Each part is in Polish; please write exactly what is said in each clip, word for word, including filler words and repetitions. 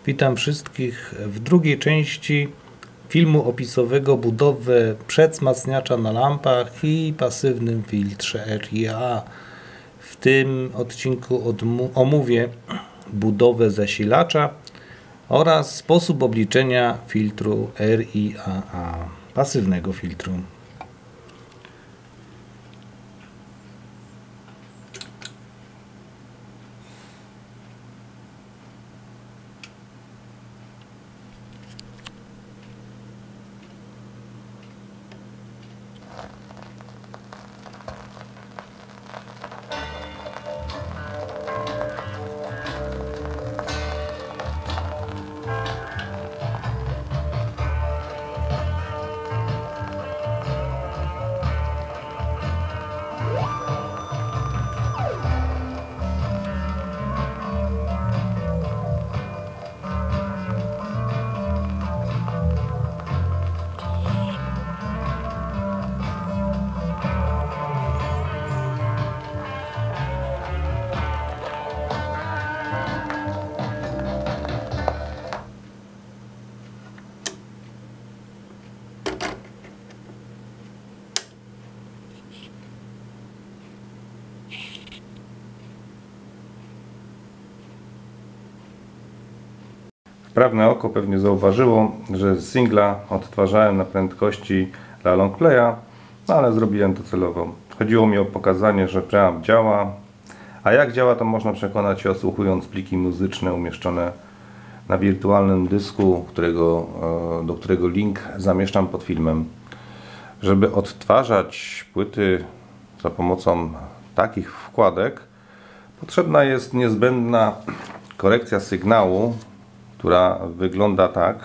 Witam wszystkich w drugiej części filmu opisowego budowę przedwzmacniacza na lampach i pasywnym filtrze R I A. W tym odcinku omówię budowę zasilacza oraz sposób obliczenia filtru R I A A, pasywnego filtru. Wprawne oko pewnie zauważyło, że z singla odtwarzałem na prędkości dla longplaya, no ale zrobiłem to celowo. Chodziło mi o pokazanie, że preamp działa, a jak działa, to można przekonać się, odsłuchując pliki muzyczne umieszczone na wirtualnym dysku, którego, do którego link zamieszczam pod filmem. Żeby odtwarzać płyty za pomocą takich wkładek, potrzebna jest niezbędna korekcja sygnału, która wygląda tak.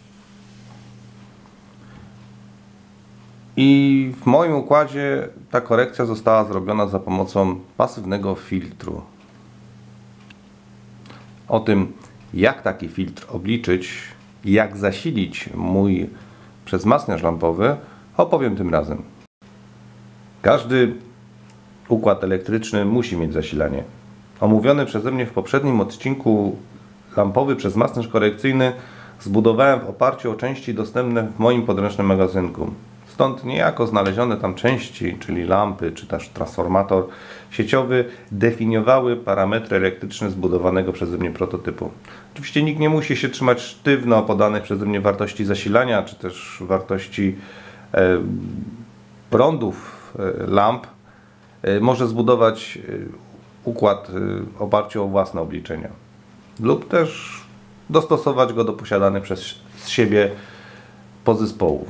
I w moim układzie ta korekcja została zrobiona za pomocą pasywnego filtru. O tym, jak taki filtr obliczyć i jak zasilić mój przedwzmacniacz lampowy, opowiem tym razem. Każdy układ elektryczny musi mieć zasilanie. Omówiony przeze mnie w poprzednim odcinku lampowy przedwzmacniacz korekcyjny zbudowałem w oparciu o części dostępne w moim podręcznym magazynku. Stąd niejako znalezione tam części, czyli lampy czy też transformator sieciowy, definiowały parametry elektryczne zbudowanego przeze mnie prototypu. Oczywiście nikt nie musi się trzymać sztywno podanych przeze mnie wartości zasilania czy też wartości e, prądów e, lamp. E, może zbudować e, układ e, w oparciu o własne obliczenia. Lub też dostosować go do posiadanych przez siebie podzespołów.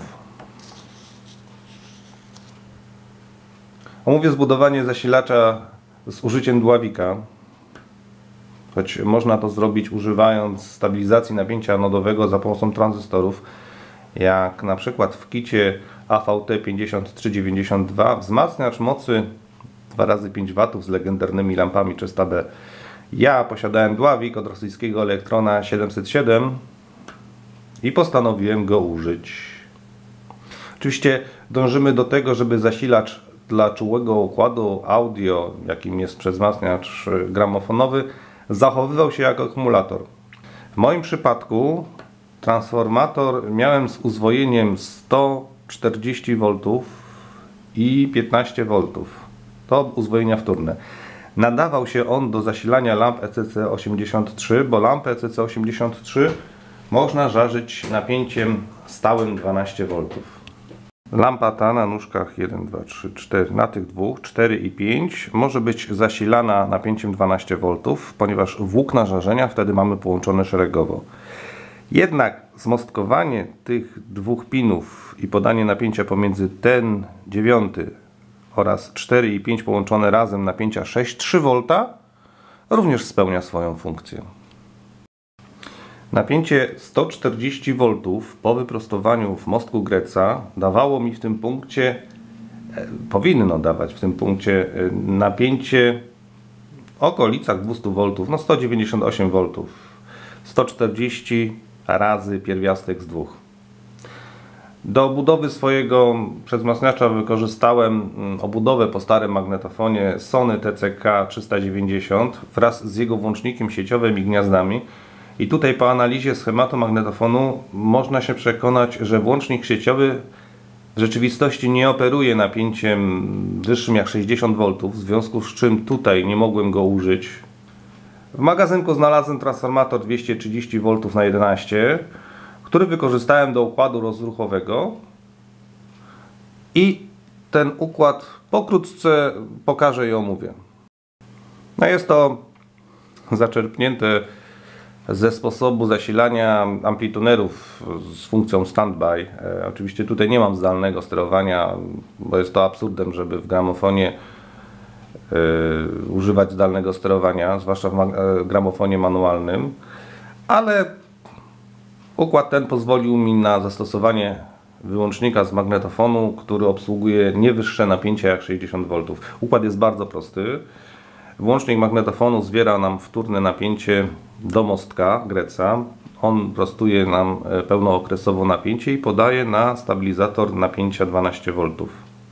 Omówię zbudowanie zasilacza z użyciem dławika, choć można to zrobić używając stabilizacji napięcia anodowego za pomocą tranzystorów, jak na przykład w kicie A V T pięćdziesiąt trzy dziewięćdziesiąt dwa wzmacniacz mocy dwa razy pięć watów z legendarnymi lampami trzysta B. Ja posiadałem dławik od rosyjskiego Elektrona siedemset siedem i postanowiłem go użyć. Oczywiście dążymy do tego, żeby zasilacz dla czułego układu audio, jakim jest przedwzmacniacz gramofonowy, zachowywał się jako akumulator. W moim przypadku transformator miałem z uzwojeniem sto czterdzieści woltów i piętnaście woltów. To uzwojenia wtórne. Nadawał się on do zasilania lamp E C C osiemdziesiąt trzy, bo lampę E C C osiemdziesiąt trzy można żarzyć napięciem stałym dwanaście woltów. Lampa ta na nóżkach jeden, dwa, trzy, cztery, na tych dwóch, cztery i pięć może być zasilana napięciem dwanaście woltów, ponieważ włókna żarzenia wtedy mamy połączone szeregowo. Jednak zmostkowanie tych dwóch pinów i podanie napięcia pomiędzy ten dziewiąty oraz cztery i pięć połączone razem napięcia sześć przecinek trzy wolta również spełnia swoją funkcję. Napięcie sto czterdzieści woltów po wyprostowaniu w mostku Greca dawało mi w tym punkcie, powinno dawać w tym punkcie napięcie w okolicach dwieście woltów, no sto dziewięćdziesiąt osiem woltów. sto czterdzieści razy pierwiastek z dwóch. Do budowy swojego przedwzmacniacza wykorzystałem obudowę po starym magnetofonie Sony T C K trzysta dziewięćdziesiąt wraz z jego włącznikiem sieciowym i gniazdami I tutaj po analizie schematu magnetofonu można się przekonać, że włącznik sieciowy w rzeczywistości nie operuje napięciem wyższym jak sześćdziesiąt woltów, w związku z czym tutaj nie mogłem go użyć. W magazynku znalazłem transformator dwieście trzydzieści woltów na jedenaście, który wykorzystałem do układu rozruchowego i ten układ pokrótce pokażę i omówię. No jest to zaczerpnięte ze sposobu zasilania amplitunerów z funkcją standby. E, oczywiście tutaj nie mam zdalnego sterowania, bo jest to absurdem, żeby w gramofonie e, używać zdalnego sterowania, zwłaszcza w e, gramofonie manualnym, ale układ ten pozwolił mi na zastosowanie wyłącznika z magnetofonu, który obsługuje nie wyższe napięcia jak sześćdziesiąt woltów. Układ jest bardzo prosty. Włącznik magnetofonu zwiera nam wtórne napięcie do mostka Greca. On prostuje nam pełnookresowo napięcie i podaje na stabilizator napięcia dwanaście woltów.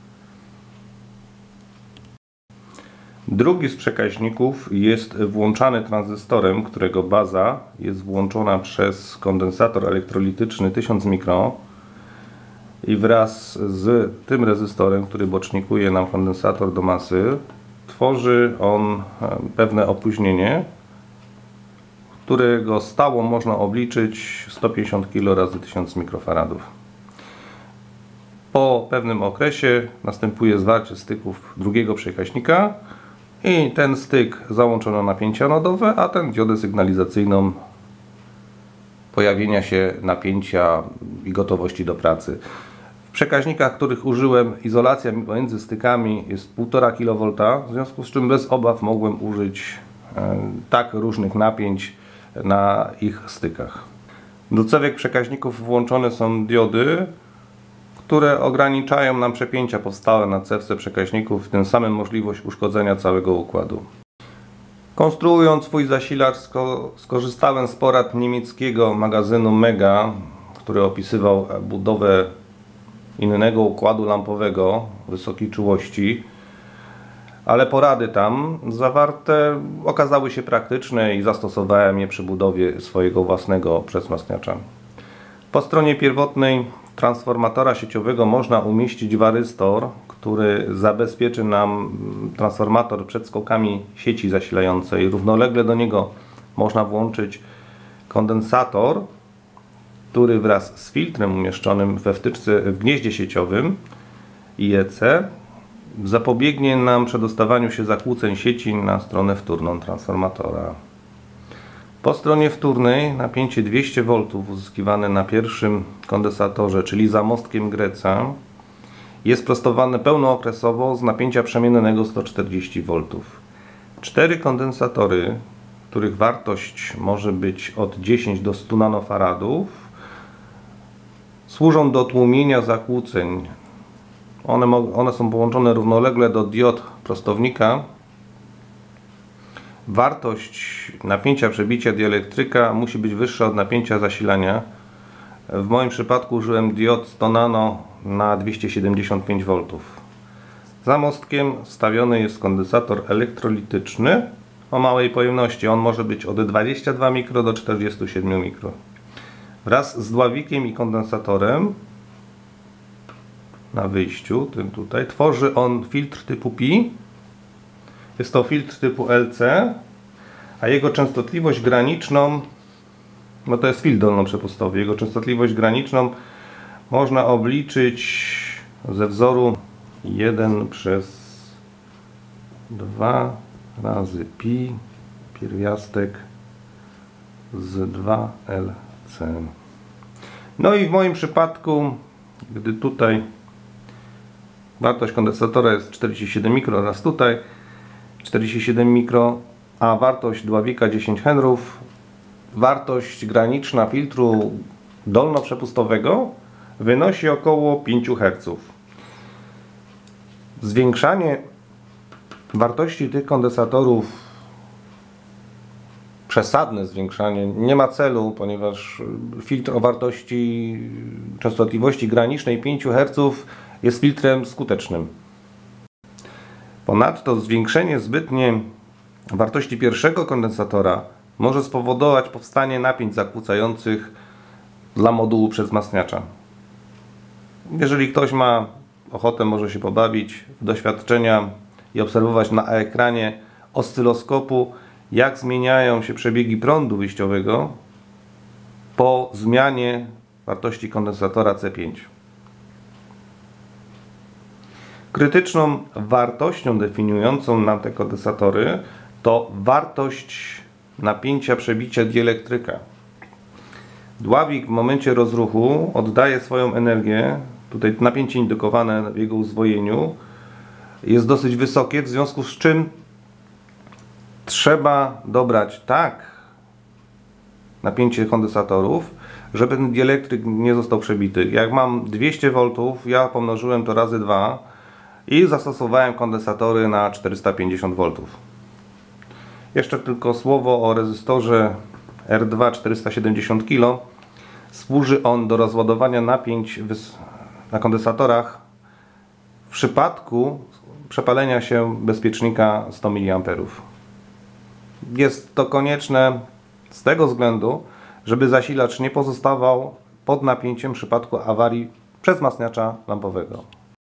Drugi z przekaźników jest włączany tranzystorem, którego baza jest włączona przez kondensator elektrolityczny tysiąc mikro i wraz z tym rezystorem, który bocznikuje nam kondensator do masy, tworzy on pewne opóźnienie, którego stało można obliczyć sto pięćdziesiąt kilo razy tysiąc mikrofaradów. Po pewnym okresie następuje zwarcie styków drugiego przekaźnika i ten styk załączono napięcie anodowe, a ten diodę sygnalizacyjną pojawienia się napięcia i gotowości do pracy. W przekaźnikach, których użyłem, izolacja między stykami jest półtora kilowolta, w związku z czym bez obaw mogłem użyć e, tak różnych napięć na ich stykach. Do cewek przekaźników włączone są diody, które ograniczają nam przepięcia powstałe na cewce przekaźników, tym samym możliwość uszkodzenia całego układu. Konstruując swój zasilacz sko skorzystałem z porad niemieckiego magazynu Mega, który opisywał budowę innego układu lampowego wysokiej czułości, ale porady tam zawarte okazały się praktyczne i zastosowałem je przy budowie swojego własnego przezmacniacza. Po stronie pierwotnej transformatora sieciowego można umieścić warystor, który zabezpieczy nam transformator przed skokami sieci zasilającej. Równolegle do niego można włączyć kondensator, który wraz z filtrem umieszczonym we wtyczce w gnieździe sieciowym I E C zapobiegnie nam przedostawaniu się zakłóceń sieci na stronę wtórną transformatora. Po stronie wtórnej napięcie dwieście woltów uzyskiwane na pierwszym kondensatorze, czyli za mostkiem Greca, jest prostowane pełnookresowo z napięcia przemiennego sto czterdzieści woltów. Cztery kondensatory, których wartość może być od dziesięciu do stu nanofaradów, służą do tłumienia zakłóceń. One, one są połączone równolegle do diod prostownika. Wartość napięcia przebicia dielektryka musi być wyższa od napięcia zasilania. W moim przypadku użyłem diod sto nano na dwieście siedemdziesiąt pięć woltów. Za mostkiem wstawiony jest kondensator elektrolityczny o małej pojemności. On może być od dwudziestu dwóch mikro do czterdziestu siedmiu mikro. Wraz z dławikiem i kondensatorem na wyjściu, tym tutaj, tworzy on filtr typu P I. Jest to filtr typu L C, a jego częstotliwość graniczną, no to jest filtr dolnoprzepustowy, jego częstotliwość graniczną można obliczyć ze wzoru jeden przez dwa razy pi pierwiastek z dwa L C. No i w moim przypadku, gdy tutaj wartość kondensatora jest czterdzieści siedem mikro oraz tutaj czterdzieści siedem mikro, a wartość dławika dziesięć henrów, wartość graniczna filtru dolnoprzepustowego wynosi około pięć herców. Zwiększanie wartości tych kondensatorów, przesadne zwiększanie, nie ma celu, ponieważ filtr o wartości częstotliwości granicznej pięć herców jest filtrem skutecznym. Ponadto zwiększenie zbytnie wartości pierwszego kondensatora może spowodować powstanie napięć zakłócających dla modułu przewzmacniacza. Jeżeli ktoś ma ochotę, może się pobawić w doświadczenia i obserwować na ekranie oscyloskopu, jak zmieniają się przebiegi prądu wyjściowego po zmianie wartości kondensatora C pięć. Krytyczną wartością definiującą nam te kondensatory to wartość napięcia przebicia dielektryka. Dławik w momencie rozruchu oddaje swoją energię, tutaj napięcie indukowane w jego uzwojeniu jest dosyć wysokie, w związku z czym trzeba dobrać tak napięcie kondensatorów, żeby ten dielektryk nie został przebity. Jak mam dwieście woltów, ja pomnożyłem to razy dwa i zastosowałem kondensatory na czterysta pięćdziesiąt woltów. Jeszcze tylko słowo o rezystorze R dwa czterysta siedemdziesiąt kilo. Służy on do rozładowania napięć na kondensatorach w przypadku przepalenia się bezpiecznika sto miliamperów. Jest to konieczne z tego względu, żeby zasilacz nie pozostawał pod napięciem w przypadku awarii przewzmacniacza lampowego.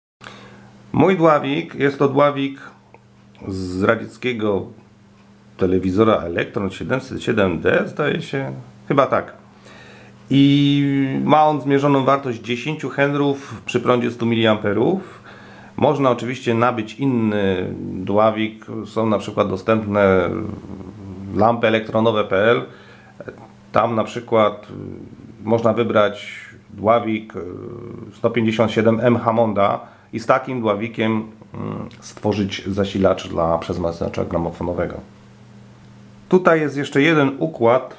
Mój dławik jest to dławik z radzieckiego telewizora Elektron siedemset siedem D, zdaje się, chyba tak. I ma on zmierzoną wartość dziesięć henrów przy prądzie stu miliamperów. Można oczywiście nabyć inny dławik, są na przykład dostępne lampy elektronowe kropka p l. Tam na przykład można wybrać dławik sto pięćdziesiąt siedem M Hammonda i z takim dławikiem stworzyć zasilacz dla przewzmacniacza gramofonowego. Tutaj jest jeszcze jeden układ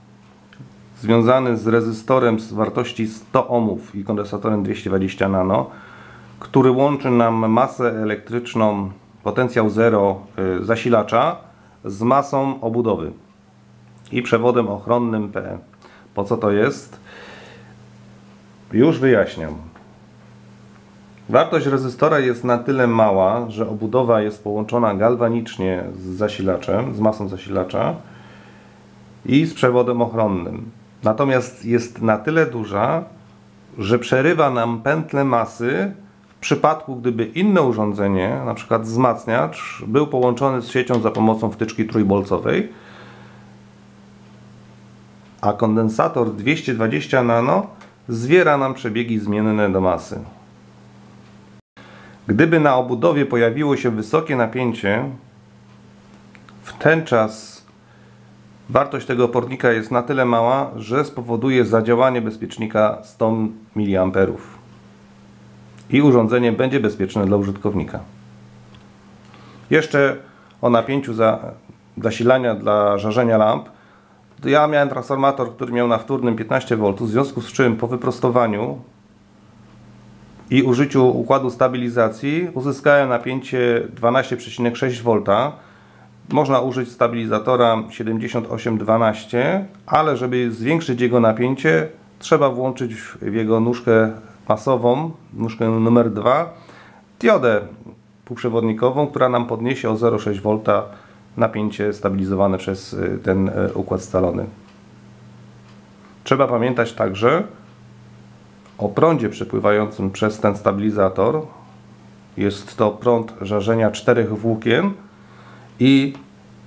związany z rezystorem z wartości sto ohmów i kondensatorem dwieście dwadzieścia nano, który łączy nam masę elektryczną, potencjał zero zasilacza z masą obudowy i przewodem ochronnym P E. Po co to jest? Już wyjaśniam. Wartość rezystora jest na tyle mała, że obudowa jest połączona galwanicznie z zasilaczem, z masą zasilacza i z przewodem ochronnym. Natomiast jest na tyle duża, że przerywa nam pętlę masy w przypadku, gdyby inne urządzenie, na przykład wzmacniacz, był połączony z siecią za pomocą wtyczki trójbolcowej, a kondensator dwieście dwadzieścia nano zwiera nam przebiegi zmienne do masy. Gdyby na obudowie pojawiło się wysokie napięcie, w ten czas wartość tego opornika jest na tyle mała, że spowoduje zadziałanie bezpiecznika sto miliamperów i urządzenie będzie bezpieczne dla użytkownika. Jeszcze o napięciu za, zasilania dla żarzenia lamp. Ja miałem transformator, który miał na wtórnym piętnaście woltów, w związku z czym po wyprostowaniu i użyciu układu stabilizacji uzyskałem napięcie dwanaście przecinek sześć wolta. Można użyć stabilizatora siedemdziesiąt osiem dwanaście, ale żeby zwiększyć jego napięcie, trzeba włączyć w jego nóżkę masową, nóżkę numer dwa, diodę półprzewodnikową, która nam podniesie o zero przecinek sześć wolta napięcie stabilizowane przez ten układ scalony. Trzeba pamiętać także o prądzie przepływającym przez ten stabilizator. Jest to prąd żarzenia czterech włókien i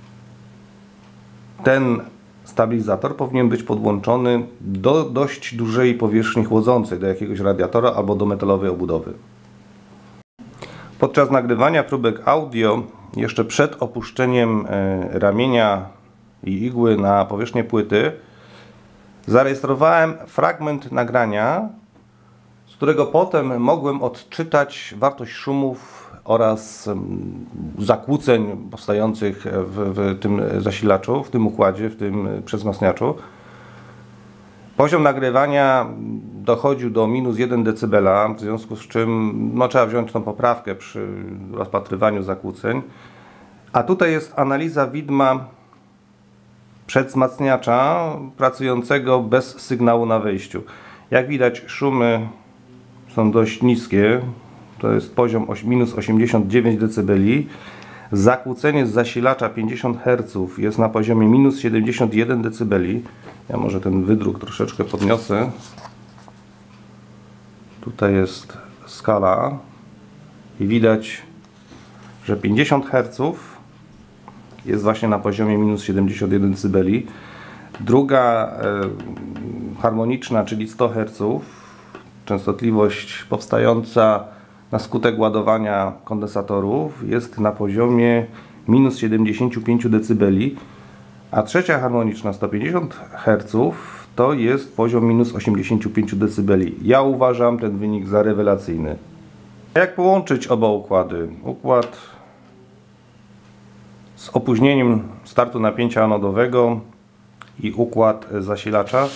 ten stabilizator powinien być podłączony do dość dużej powierzchni chłodzącej, do jakiegoś radiatora albo do metalowej obudowy. Podczas nagrywania próbek audio, jeszcze przed opuszczeniem ramienia i igły na powierzchnię płyty, zarejestrowałem fragment nagrania, z którego potem mogłem odczytać wartość szumów oraz zakłóceń powstających w, w tym zasilaczu, w tym układzie, w tym przewzmacniaczu. Poziom nagrywania dochodził do minus jeden decybela, w związku z czym no, trzeba wziąć tą poprawkę przy rozpatrywaniu zakłóceń. A tutaj jest analiza widma przewzmacniacza pracującego bez sygnału na wejściu. Jak widać, szumy są dość niskie. To jest poziom minus osiemdziesiąt dziewięć decybeli. Zakłócenie z zasilacza pięćdziesiąt herców jest na poziomie minus siedemdziesiąt jeden decybeli. Ja może ten wydruk troszeczkę podniosę. Tutaj jest skala i widać, że pięćdziesiąt herców jest właśnie na poziomie minus siedemdziesiąt jeden decybeli. Druga e, harmoniczna, czyli sto herców, częstotliwość powstająca na skutek ładowania kondensatorów jest na poziomie minus siedemdziesiąt pięć decybeli, a trzecia harmoniczna sto pięćdziesiąt herców to jest poziom minus osiemdziesiąt pięć decybeli. Ja uważam ten wynik za rewelacyjny. Jak połączyć oba układy? Układ z opóźnieniem startu napięcia anodowego i układ zasilacza.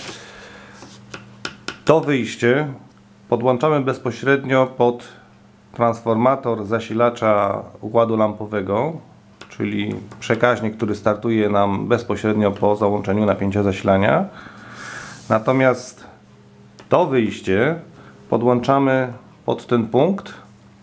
To wyjście podłączamy bezpośrednio pod transformator zasilacza układu lampowego, czyli przekaźnik, który startuje nam bezpośrednio po załączeniu napięcia zasilania. Natomiast to wyjście podłączamy pod ten punkt,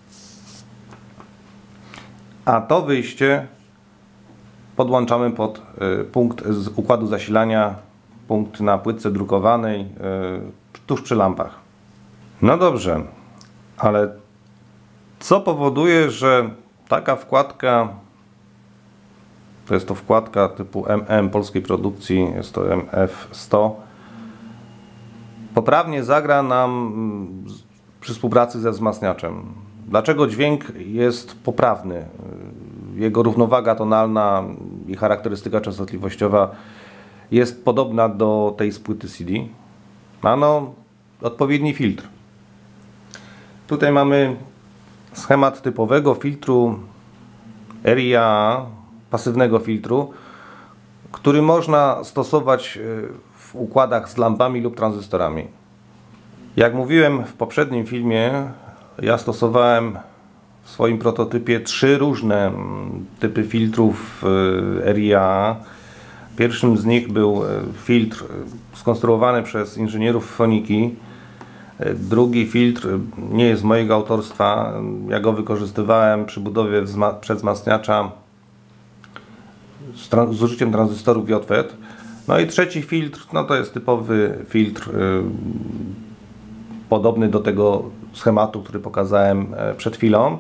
a to wyjście podłączamy pod y, punkt z układu zasilania, punkt na płytce drukowanej, y, tuż przy lampach. No dobrze, ale co powoduje, że taka wkładka, to jest to wkładka typu M M polskiej produkcji, jest to M F sto, poprawnie zagra nam przy współpracy ze wzmacniaczem. Dlaczego dźwięk jest poprawny? Jego równowaga tonalna i charakterystyka częstotliwościowa jest podobna do tej z płyty C D. Ano odpowiedni filtr. Tutaj mamy schemat typowego filtru R I A, pasywnego filtru, który można stosować w układach z lampami lub tranzystorami. Jak mówiłem w poprzednim filmie, ja stosowałem w swoim prototypie trzy różne typy filtrów R I A. Pierwszym z nich był filtr skonstruowany przez inżynierów foniki. Drugi filtr nie jest mojego autorstwa. Ja go wykorzystywałem przy budowie przedwzmacniacza z, z użyciem tranzystorów J F E T. No i trzeci filtr, no to jest typowy filtr yy, podobny do tego schematu, który pokazałem przed chwilą.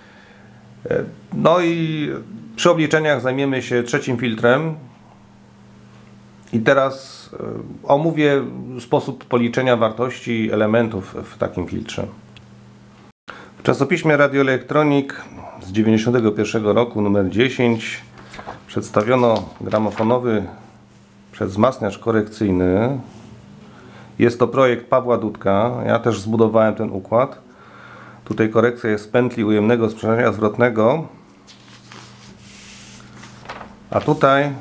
No i przy obliczeniach zajmiemy się trzecim filtrem. I teraz omówię sposób policzenia wartości elementów w takim filtrze. W czasopiśmie Radio Electronic z tysiąc dziewięćset dziewięćdziesiątego pierwszego roku numer dziesięć przedstawiono gramofonowy przedwzmacniacz korekcyjny. Jest to projekt Pawła Dudka. Ja też zbudowałem ten układ. Tutaj korekcja jest pętli ujemnego sprzężenia zwrotnego. A tutaj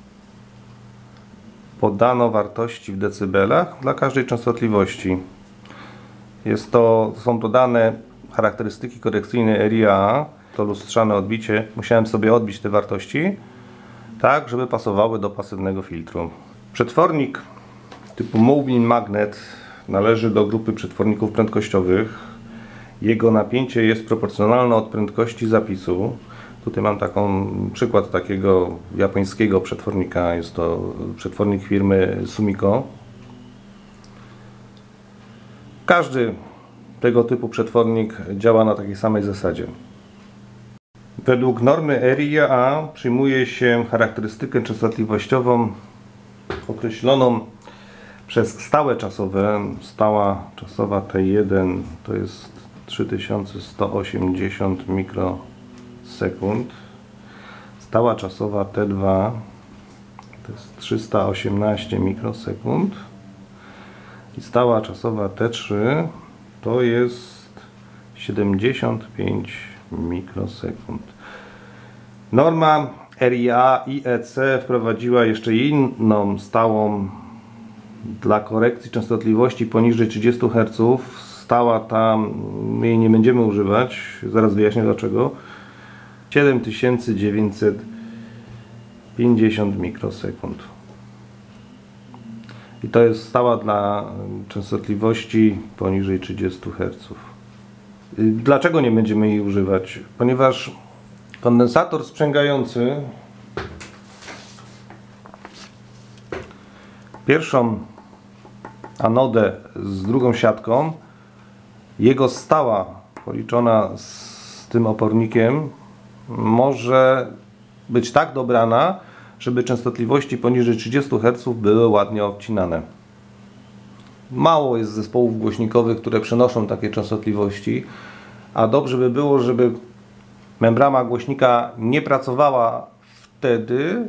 podano wartości w decybelach dla każdej częstotliwości. Jest to, są to dane charakterystyki korekcyjne R I A. To lustrzane odbicie. Musiałem sobie odbić te wartości, tak żeby pasowały do pasywnego filtru. Przetwornik typu Moving Magnet należy do grupy przetworników prędkościowych. Jego napięcie jest proporcjonalne od prędkości zapisu. Tutaj mam taką przykład takiego japońskiego przetwornika. Jest to przetwornik firmy Sumiko. Każdy tego typu przetwornik działa na takiej samej zasadzie. Według normy R I A przyjmuje się charakterystykę częstotliwościową określoną przez stałe czasowe. Stała czasowa T jeden to jest trzy tysiące sto osiemdziesiąt mikrosekund. Stała czasowa T dwa to jest trzysta osiemnaście mikrosekund. I stała czasowa T trzy to jest siedemdziesiąt pięć mikrosekund. Norma R I A I E C wprowadziła jeszcze inną stałą dla korekcji częstotliwości poniżej trzydziestu herców. Stała ta, my jej nie będziemy używać, zaraz wyjaśnię dlaczego. siedem tysięcy dziewięćset pięćdziesiąt mikrosekund. I to jest stała dla częstotliwości poniżej trzydziestu herców. Dlaczego nie będziemy jej używać? Ponieważ Kondensator sprzęgający pierwszą anodę z drugą siatką, jego stała policzona z tym opornikiem może być tak dobrana, żeby częstotliwości poniżej trzydziestu herców były ładnie obcinane. Mało jest zespołów głośnikowych, które przenoszą takie częstotliwości, a dobrze by było, żeby membrana głośnika nie pracowała wtedy,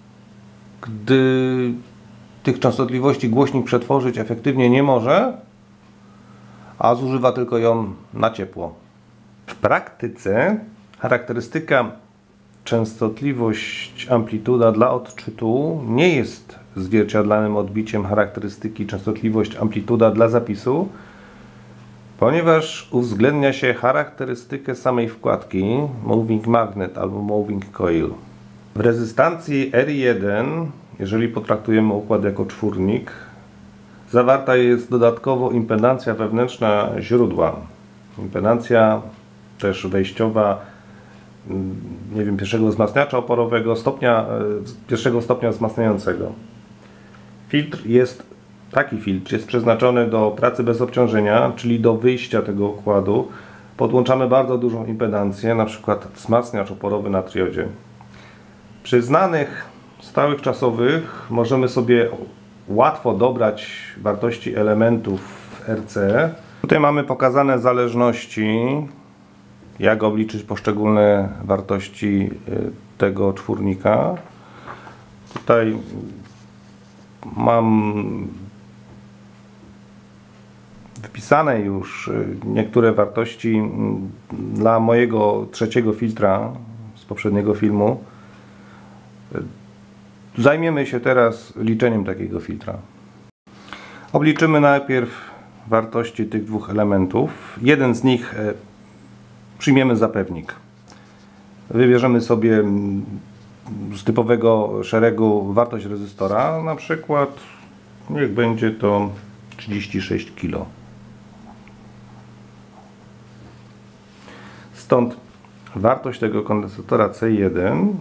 gdy tych częstotliwości głośnik przetworzyć efektywnie nie może, a zużywa tylko ją na ciepło. W praktyce charakterystyka częstotliwość amplituda dla odczytu nie jest zwierciadlanym odbiciem charakterystyki częstotliwość amplituda dla zapisu, ponieważ uwzględnia się charakterystykę samej wkładki moving magnet albo moving coil. W rezystancji R jeden, jeżeli potraktujemy układ jako czwórnik, zawarta jest dodatkowo impedancja wewnętrzna źródła. Impedancja też wejściowa, nie wiem, pierwszego wzmacniacza oporowego, stopnia, pierwszego stopnia wzmacniającego. Filtr jest, taki filtr jest przeznaczony do pracy bez obciążenia, czyli do wyjścia tego układu. Podłączamy bardzo dużą impedancję, na przykład wzmacniacz oporowy na triodzie. Przy znanych stałych czasowych możemy sobie łatwo dobrać wartości elementów w R C. Tutaj mamy pokazane zależności, jak obliczyć poszczególne wartości tego czwórnika. Tutaj mam wpisane już niektóre wartości dla mojego trzeciego filtra z poprzedniego filmu. Zajmiemy się teraz liczeniem takiego filtra. Obliczymy najpierw wartości tych dwóch elementów. Jeden z nich przyjmiemy za pewnik. Wybierzemy sobie z typowego szeregu wartość rezystora, na przykład niech będzie to trzydzieści sześć kilo. Stąd wartość tego kondensatora C jeden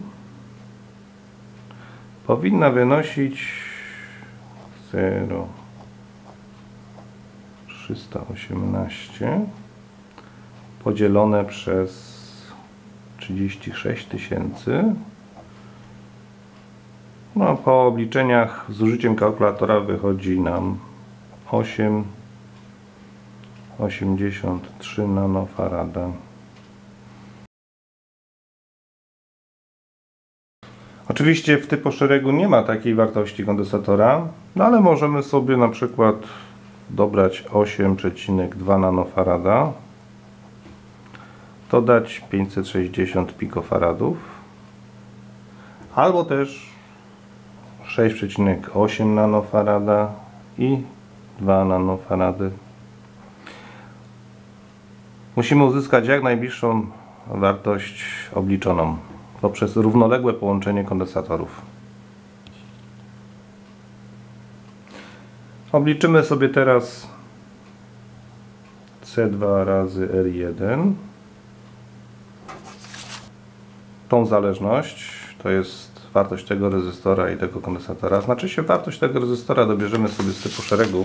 powinna wynosić zero przecinek trzysta osiemnaście podzielone przez trzydzieści sześć tysięcy. No, po obliczeniach z użyciem kalkulatora wychodzi nam osiem przecinek osiemdziesiąt trzy nanofarada. Oczywiście w typoszeregu nie ma takiej wartości kondensatora, no ale możemy sobie na przykład dobrać osiem przecinek dwa nanofarada, to dać pięćset sześćdziesiąt pikofaradów, albo też sześć przecinek osiem nanofarada i dwa nanofarady. Musimy uzyskać jak najbliższą wartość obliczoną poprzez równoległe połączenie kondensatorów. Obliczymy sobie teraz C dwa razy R jeden. Tą zależność, to jest wartość tego rezystora i tego kondensatora. Znaczy się wartość tego rezystora dobierzemy sobie z typu szeregu.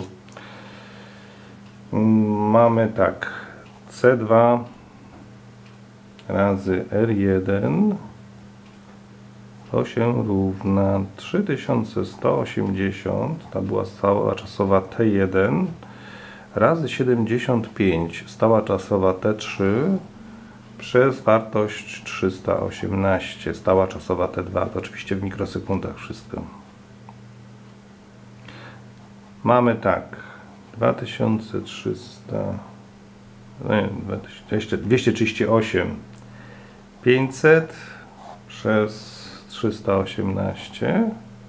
Mamy tak, C dwa razy R jeden to się równa trzy tysiące sto osiemdziesiąt, ta była stała czasowa T jeden, razy siedemdziesiąt pięć, stała czasowa T trzy, przez wartość trzysta osiemnaście, stała czasowa T dwa, to oczywiście w mikrosekundach wszystko. Mamy tak, dwa tysiące trzysta, nie, dwieście trzydzieści osiem, pięćset przez trzysta osiemnaście,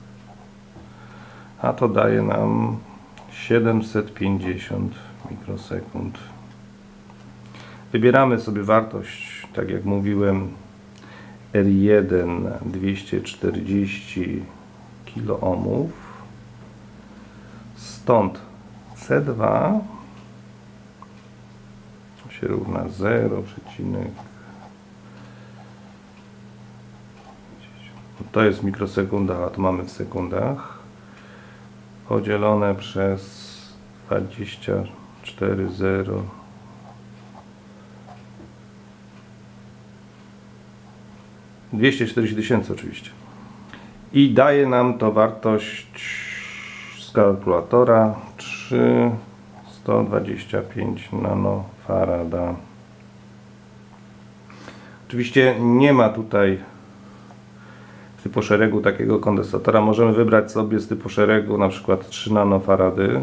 a to daje nam siedemset pięćdziesiąt mikrosekund. Wybieramy sobie wartość, tak jak mówiłem, R jeden dwieście czterdzieści kiloohmów. Stąd C dwa się równa zero przecinek to jest mikrosekunda, a to mamy w sekundach, podzielone przez dwadzieścia cztery zero dwieście czterdzieści tysięcy oczywiście. I daje nam to wartość z kalkulatora trzysta dwadzieścia pięć nanofarada. Oczywiście nie ma tutaj w typu szeregu takiego kondensatora. Możemy wybrać sobie z typu szeregu na przykład trzy nanofarady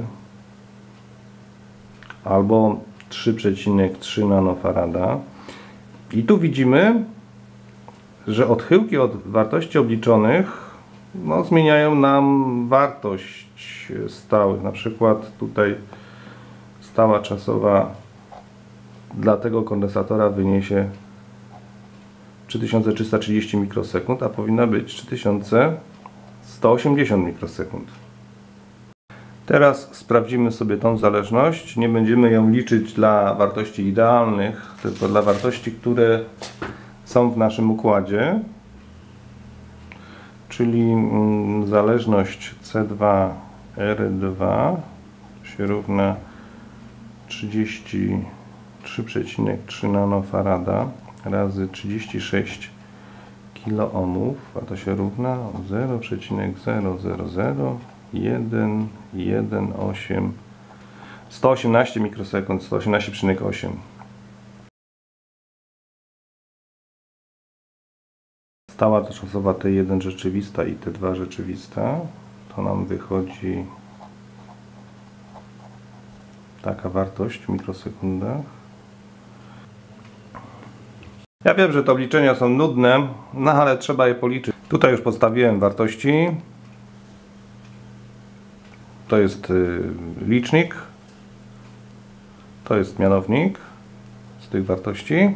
albo trzy przecinek trzy nanofarada. I tu widzimy, że odchyłki od wartości obliczonych no, zmieniają nam wartość stałych. Na przykład tutaj stała czasowa dla tego kondensatora wyniesie trzy tysiące trzysta trzydzieści mikrosekund, a powinna być trzy tysiące sto osiemdziesiąt mikrosekund. Teraz sprawdzimy sobie tą zależność. Nie będziemy ją liczyć dla wartości idealnych, tylko dla wartości, które są w naszym układzie. Czyli zależność C dwa R dwa się równa trzydzieści trzy przecinek trzy nanofarada razy trzydzieści sześć kiloohmów, a to się równa zero przecinek zero zero zero jeden jeden osiem sto osiemnaście mikrosekund, sto osiemnaście przecinek osiem. Stała czasowa T jeden rzeczywista i T dwa rzeczywista, to nam wychodzi taka wartość w mikrosekundach. Ja wiem, że te obliczenia są nudne, no ale trzeba je policzyć. Tutaj już postawiłem wartości. To jest y, licznik. To jest mianownik z tych wartości.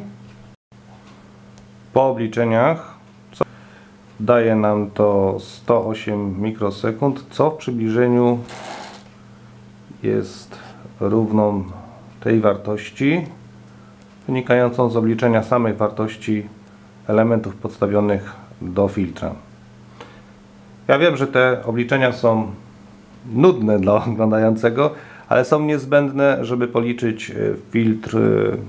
Po obliczeniach co daje nam to sto osiem mikrosekund, co w przybliżeniu jest równą tej wartości wynikającą z obliczenia samej wartości elementów podstawionych do filtra. Ja wiem, że te obliczenia są nudne dla oglądającego, ale są niezbędne, żeby policzyć filtr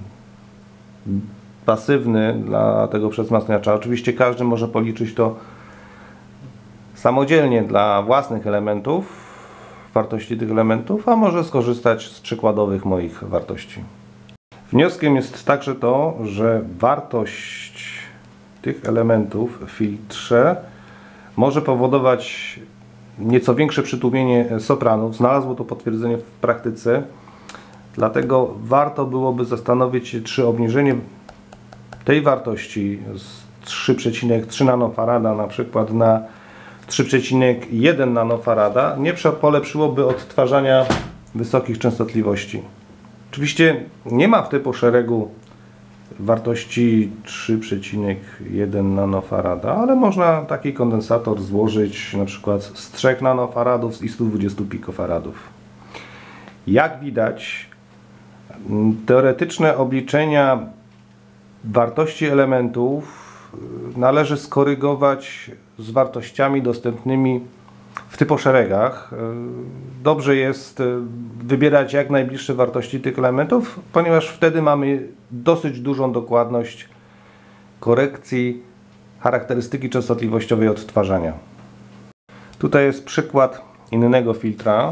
pasywny dla tego przezmacniacza. Oczywiście każdy może policzyć to samodzielnie dla własnych elementów, wartości tych elementów, a może skorzystać z przykładowych moich wartości. Wnioskiem jest także to, że wartość tych elementów w filtrze może powodować nieco większe przytłumienie sopranów. Znalazło to potwierdzenie w praktyce, dlatego warto byłoby zastanowić się, czy obniżenie tej wartości z trzy przecinek trzy nanofarada na przykład na trzy przecinek jeden nanofarada nie polepszyłoby odtwarzania wysokich częstotliwości. Oczywiście nie ma w typu szeregu wartości trzy przecinek jeden nanofarada, ale można taki kondensator złożyć na przykład z trzech nanofaradów i stu dwudziestu pikofaradów. Jak widać, teoretyczne obliczenia wartości elementów należy skorygować z wartościami dostępnymi w typoszeregach. Dobrze jest wybierać jak najbliższe wartości tych elementów, ponieważ wtedy mamy dosyć dużą dokładność korekcji charakterystyki częstotliwościowej odtwarzania. Tutaj jest przykład innego filtra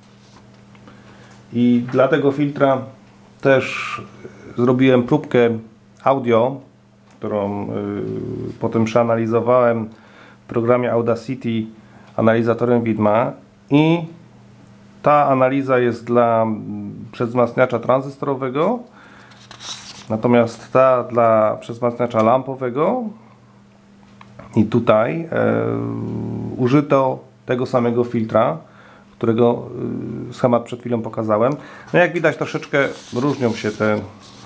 i dla tego filtra też zrobiłem próbkę audio, którą y, potem przeanalizowałem w programie Audacity analizatorem widma, i ta analiza jest dla przezmacniacza tranzystorowego, natomiast ta dla przezmacniacza lampowego. I tutaj y, użyto tego samego filtra, którego y, schemat przed chwilą pokazałem. No jak widać, troszeczkę różnią się te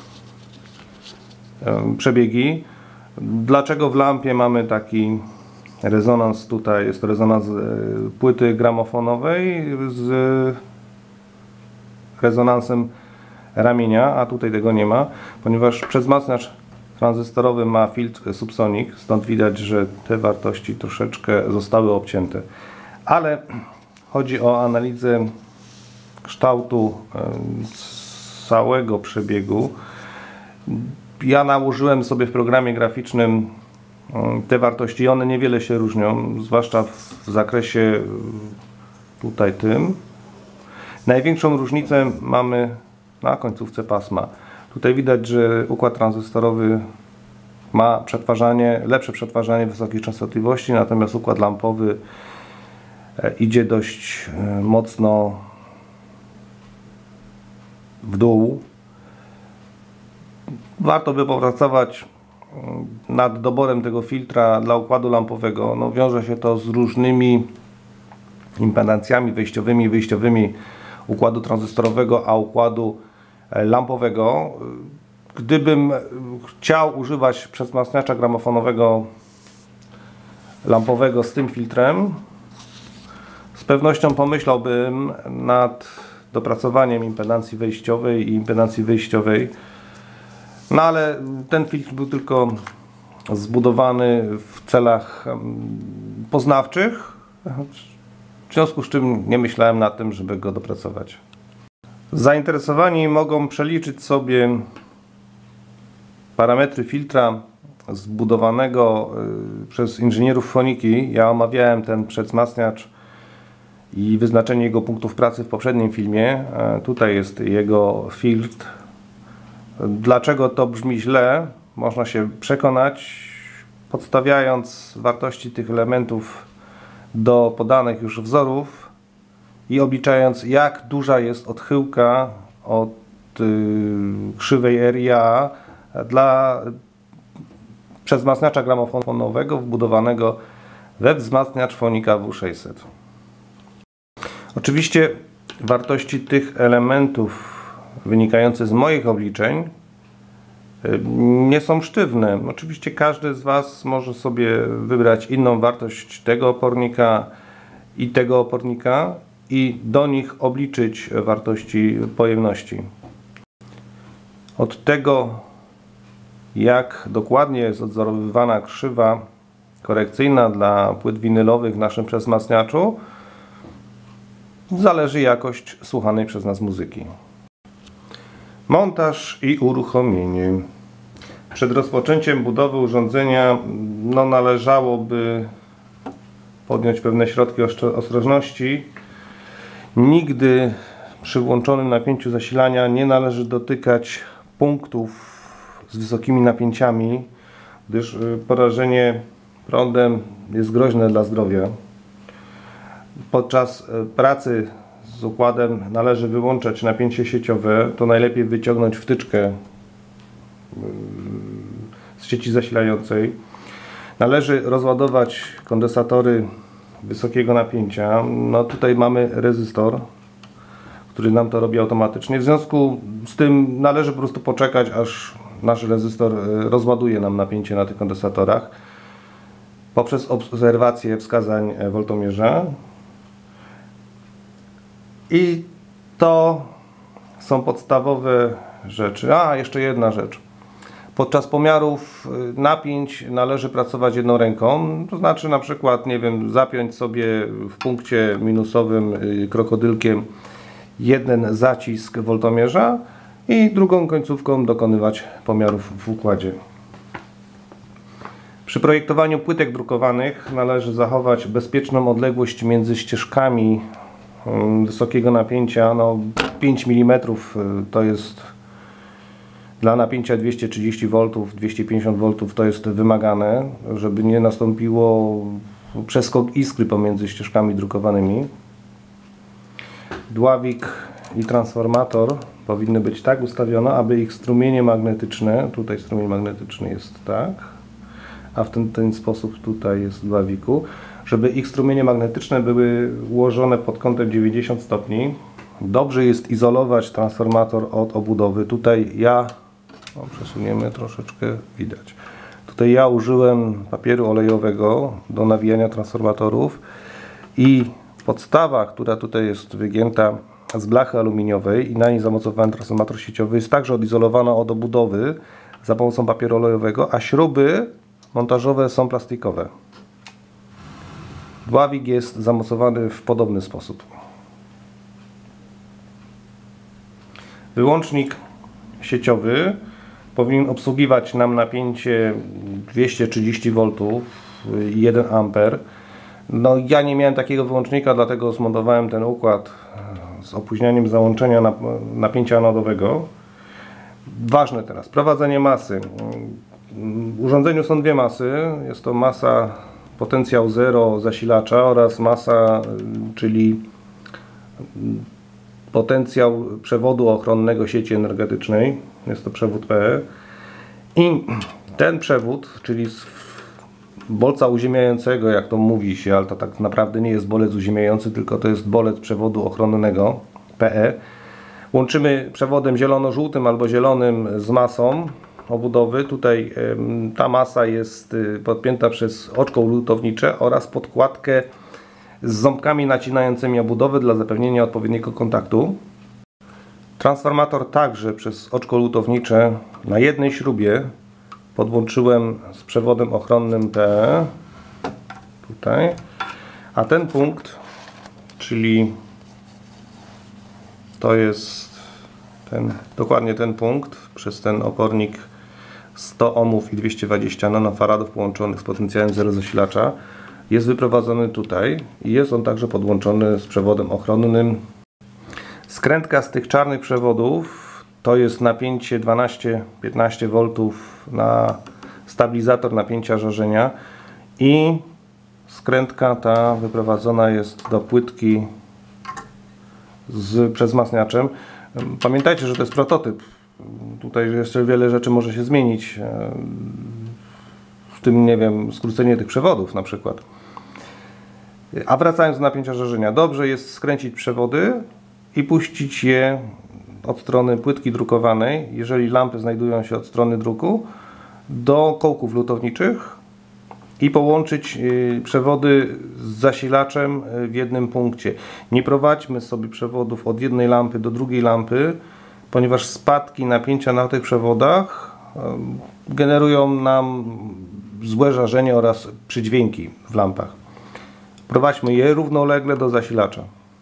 przebiegi. Dlaczego w lampie mamy taki rezonans? Tutaj jest to rezonans płyty gramofonowej z rezonansem ramienia, a tutaj tego nie ma, ponieważ przezmacniacz tranzystorowy ma filtr Subsonic, stąd widać, że te wartości troszeczkę zostały obcięte. Ale chodzi o analizę kształtu całego przebiegu. Ja nałożyłem sobie w programie graficznym te wartości i one niewiele się różnią, zwłaszcza w zakresie tutaj tym. Największą różnicę mamy na końcówce pasma. Tutaj widać, że układ tranzystorowy ma przetwarzanie, lepsze przetwarzanie wysokich częstotliwości, natomiast układ lampowy idzie dość mocno w dół. Warto by popracować nad doborem tego filtra dla układu lampowego. No, wiąże się to z różnymi impedancjami wejściowymi i wyjściowymi układu tranzystorowego, a układu lampowego. Gdybym chciał używać przezmacniacza gramofonowego lampowego z tym filtrem, z pewnością pomyślałbym nad dopracowaniem impedancji wejściowej i impedancji wyjściowej. No ale ten filtr był tylko zbudowany w celach poznawczych, w związku z czym nie myślałem nad tym, żeby go dopracować. Zainteresowani mogą przeliczyć sobie parametry filtra zbudowanego przez inżynierów foniki. Ja omawiałem ten przezmacniacz i wyznaczenie jego punktów pracy w poprzednim filmie. Tutaj jest jego filtr. Dlaczego to brzmi źle, można się przekonać, podstawiając wartości tych elementów do podanych już wzorów i obliczając, jak duża jest odchyłka od krzywej R I A dla przezmacniacza gramofonowego wbudowanego we wzmacniacz Fonika W sześćset. Oczywiście wartości tych elementów wynikające z moich obliczeń nie są sztywne. Oczywiście każdy z Was może sobie wybrać inną wartość tego opornika i tego opornika i do nich obliczyć wartości pojemności. Od tego, jak dokładnie jest odzorowywana krzywa korekcyjna dla płyt winylowych w naszym przezmacniaczu, zależy jakość słuchanej przez nas muzyki. Montaż i uruchomienie. Przed rozpoczęciem budowy urządzenia no, należałoby podjąć pewne środki ostrożności. Nigdy przy włączonym napięciu zasilania nie należy dotykać punktów z wysokimi napięciami, gdyż porażenie prądem jest groźne dla zdrowia. Podczas pracy z układem należy wyłączać napięcie sieciowe. To najlepiej wyciągnąć wtyczkę z sieci zasilającej. Należy rozładować kondensatory wysokiego napięcia. No tutaj mamy rezystor, który nam to robi automatycznie. W związku z tym należy po prostu poczekać, aż nasz rezystor rozładuje nam napięcie na tych kondensatorach poprzez obserwację wskazań woltomierza. I to są podstawowe rzeczy. A, jeszcze jedna rzecz. Podczas pomiarów napięć należy pracować jedną ręką. To znaczy na przykład, nie wiem, zapiąć sobie w punkcie minusowym krokodylkiem jeden zacisk woltomierza i drugą końcówką dokonywać pomiarów w układzie. Przy projektowaniu płytek drukowanych należy zachować bezpieczną odległość między ścieżkami wysokiego napięcia. No, pięć milimetrów to jest dla napięcia dwieście trzydzieści woltów, dwieście pięćdziesiąt woltów to jest wymagane, żeby nie nastąpiło przeskok iskry pomiędzy ścieżkami drukowanymi. Dławik i transformator powinny być tak ustawione, aby ich strumienie magnetyczne, tutaj strumień magnetyczny jest tak, a w ten, ten sposób tutaj jest w dławiku, żeby ich strumienie magnetyczne były ułożone pod kątem dziewięćdziesiąt stopni. Dobrze jest izolować transformator od obudowy. Tutaj ja, no przesuniemy troszeczkę, widać. Tutaj ja użyłem papieru olejowego do nawijania transformatorów i podstawa, która tutaj jest wygięta z blachy aluminiowej i na niej zamocowany transformator sieciowy, jest także odizolowana od obudowy, za pomocą papieru olejowego, a śruby montażowe są plastikowe. Dławik jest zamocowany w podobny sposób. Wyłącznik sieciowy powinien obsługiwać nam napięcie dwieście trzydzieści woltów i jeden amper. No, ja nie miałem takiego wyłącznika, dlatego zmontowałem ten układ z opóźnieniem załączenia napięcia anodowego. Ważne teraz, prowadzenie masy. W urządzeniu są dwie masy. Jest to masa potencjał zero zasilacza oraz masa, czyli potencjał przewodu ochronnego sieci energetycznej. Jest to przewód P E. I ten przewód, czyli z bolca uziemiającego, jak to mówi się, ale to tak naprawdę nie jest bolec uziemiający, tylko to jest bolec przewodu ochronnego P E. Łączymy przewodem zielono-żółtym albo zielonym z masą obudowy. Tutaj y, ta masa jest y, podpięta przez oczko lutownicze oraz podkładkę z ząbkami nacinającymi obudowę dla zapewnienia odpowiedniego kontaktu. Transformator także przez oczko lutownicze na jednej śrubie podłączyłem z przewodem ochronnym P E. Tutaj. A ten punkt, czyli to jest ten, dokładnie ten punkt, przez ten opornik sto ohmów i dwieście dwadzieścia nanofaradów połączonych z potencjałem zero zasilacza, jest wyprowadzony tutaj i jest on także podłączony z przewodem ochronnym. Skrętka z tych czarnych przewodów to jest napięcie dwanaście piętnaście woltów na stabilizator napięcia żarzenia i skrętka ta wyprowadzona jest do płytki z przezmacniaczem. Pamiętajcie, że to jest prototyp. Tutaj jeszcze wiele rzeczy może się zmienić. W tym, nie wiem, skrócenie tych przewodów na przykład. A wracając do napięcia żarzenia, dobrze jest skręcić przewody i puścić je od strony płytki drukowanej, jeżeli lampy znajdują się od strony druku, do kołków lutowniczych i połączyć przewody z zasilaczem w jednym punkcie. Nie prowadźmy sobie przewodów od jednej lampy do drugiej lampy, ponieważ spadki napięcia na tych przewodach generują nam złe żarzenie oraz przydźwięki w lampach. Prowadźmy je równolegle do zasilacza.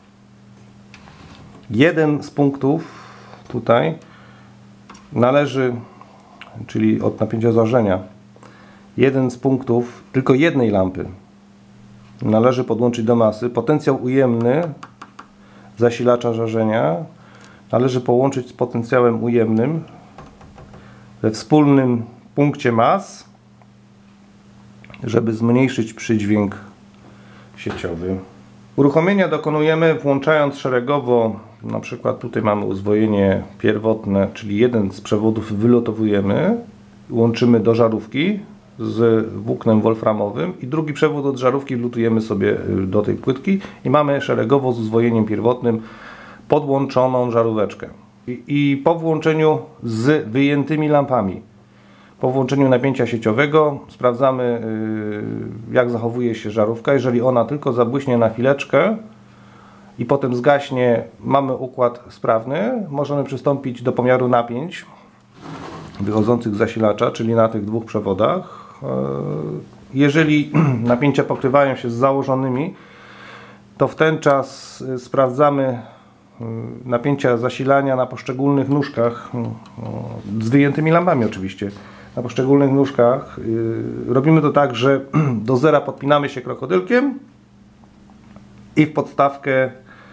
Jeden z punktów tutaj należy, czyli od napięcia żarzenia, jeden z punktów tylko jednej lampy należy podłączyć do masy. Potencjał ujemny zasilacza żarzenia należy połączyć z potencjałem ujemnym we wspólnym punkcie mas, żeby zmniejszyć przydźwięk sieciowy. Uruchomienia dokonujemy włączając szeregowo, na przykład tutaj mamy uzwojenie pierwotne, czyli jeden z przewodów wylotowujemy, łączymy do żarówki z włóknem wolframowym i drugi przewód od żarówki wlutujemy sobie do tej płytki i mamy szeregowo z uzwojeniem pierwotnym podłączoną żaróweczkę. I, i po włączeniu z wyjętymi lampami, po włączeniu napięcia sieciowego sprawdzamy, yy, jak zachowuje się żarówka. Jeżeli ona tylko zabłyśnie na chwileczkę i potem zgaśnie, mamy układ sprawny, możemy przystąpić do pomiaru napięć wychodzących z zasilacza, czyli na tych dwóch przewodach. Jeżeli napięcia pokrywają się z założonymi, to w ten czas sprawdzamy napięcia zasilania na poszczególnych nóżkach, z wyjętymi lampami oczywiście, na poszczególnych nóżkach. Robimy to tak, że do zera podpinamy się krokodylkiem i w podstawkę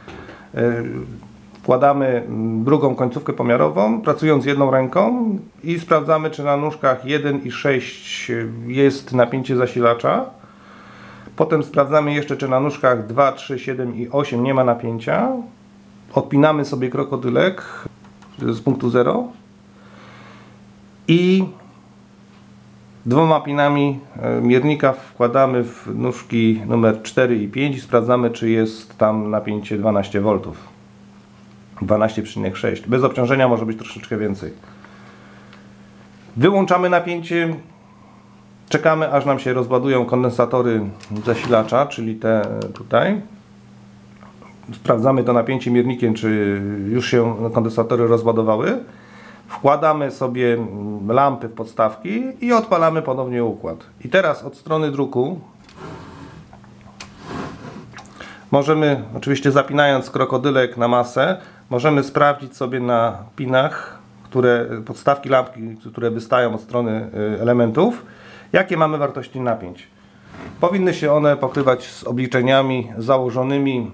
wkładamy drugą końcówkę pomiarową, pracując jedną ręką i sprawdzamy, czy na nóżkach jeden i sześć jest napięcie zasilacza. Potem sprawdzamy jeszcze, czy na nóżkach dwa, trzy, siedem i osiem nie ma napięcia. Odpinamy sobie krokodylek z punktu zero i dwoma pinami miernika wkładamy w nóżki numer cztery i pięć i sprawdzamy, czy jest tam napięcie dwanaście woltów. dwanaście przecinek sześć. Bez obciążenia może być troszeczkę więcej. Wyłączamy napięcie. Czekamy, aż nam się rozładują kondensatory zasilacza, czyli te tutaj. Sprawdzamy to napięcie miernikiem, czy już się kondensatory rozładowały. Wkładamy sobie lampy w podstawki i odpalamy ponownie układ. I teraz od strony druku możemy, oczywiście zapinając krokodylek na masę, możemy sprawdzić sobie na pinach, które, podstawki lampki, które wystają od strony elementów, jakie mamy wartości napięć. Powinny się one pokrywać z obliczeniami założonymi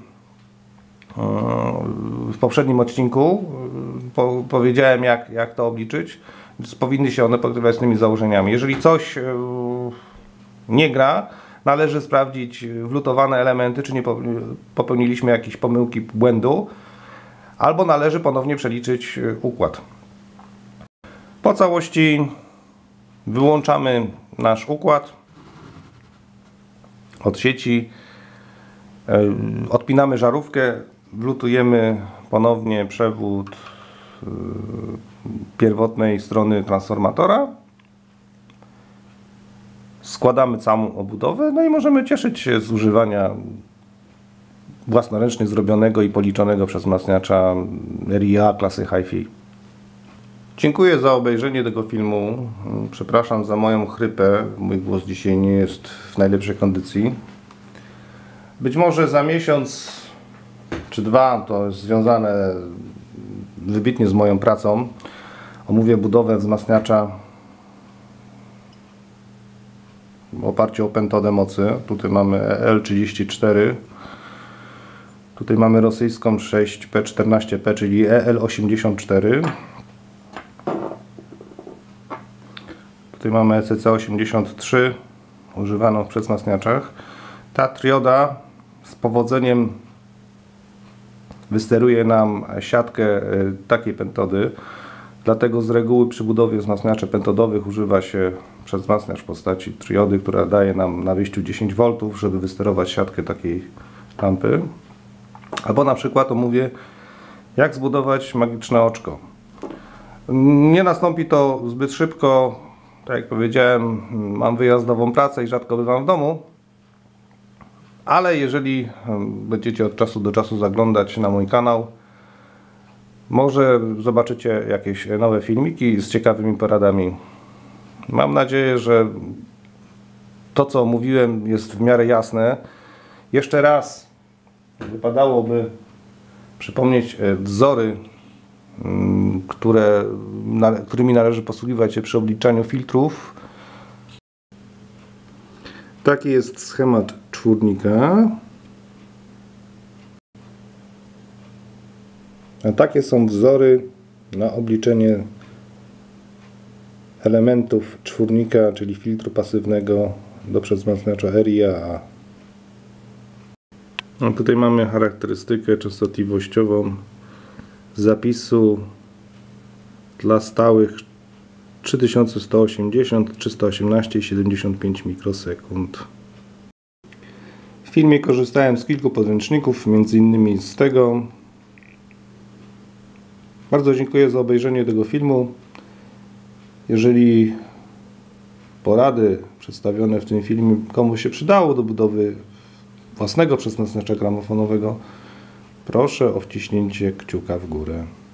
w poprzednim odcinku. Po, powiedziałem jak, jak to obliczyć, więc powinny się one pokrywać z tymi założeniami. Jeżeli coś nie gra, należy sprawdzić wlutowane elementy, czy nie popełniliśmy jakiejś pomyłki, błędu, albo należy ponownie przeliczyć układ. Po całości wyłączamy nasz układ od sieci, odpinamy żarówkę, wlutujemy ponownie przewód pierwotnej strony transformatora, składamy całą obudowę, no i możemy cieszyć się z używania własnoręcznie zrobionego i policzonego przez wzmacniacza R I A klasy Hi-Fi. Dziękuję za obejrzenie tego filmu. Przepraszam za moją chrypę. Mój głos dzisiaj nie jest w najlepszej kondycji. Być może za miesiąc czy dwa, to jest związane wybitnie z moją pracą, omówię budowę wzmacniacza w oparciu o pentodę mocy. Tutaj mamy E L trzydzieści cztery. Tutaj mamy rosyjską sześć P czternaście P, czyli E L osiemdziesiąt cztery. Tutaj mamy E C C osiemdziesiąt trzy, używaną w przedwzmacniaczach. Ta trioda z powodzeniem wysteruje nam siatkę takiej pentody. Dlatego z reguły przy budowie wzmacniaczy pentodowych używa się przedwzmacniacz w postaci triody, która daje nam na wyjściu dziesięć woltów, żeby wysterować siatkę takiej lampy. Albo na przykład omówię, jak zbudować magiczne oczko. Nie nastąpi to zbyt szybko. Tak jak powiedziałem, mam wyjazdową pracę i rzadko bywam w domu. Ale jeżeli będziecie od czasu do czasu zaglądać na mój kanał, może zobaczycie jakieś nowe filmiki z ciekawymi poradami. Mam nadzieję, że to, co mówiłem, jest w miarę jasne. Jeszcze raz wypadałoby przypomnieć wzory, które, którymi należy posługiwać się przy obliczaniu filtrów. Taki jest schemat czwórnika. A takie są wzory na obliczenie elementów czwórnika, czyli filtru pasywnego do przedwzmacniacza R I A. No tutaj mamy charakterystykę częstotliwościową zapisu dla stałych trzy tysiące sto osiemdziesiąt, trzysta osiemnaście i siedemdziesiąt pięć mikrosekund. W filmie korzystałem z kilku podręczników, między innymi z tego. Bardzo dziękuję za obejrzenie tego filmu. Jeżeli porady przedstawione w tym filmie komuś się przydało do budowy własnego przedwzmacniacza gramofonowego, proszę o wciśnięcie kciuka w górę.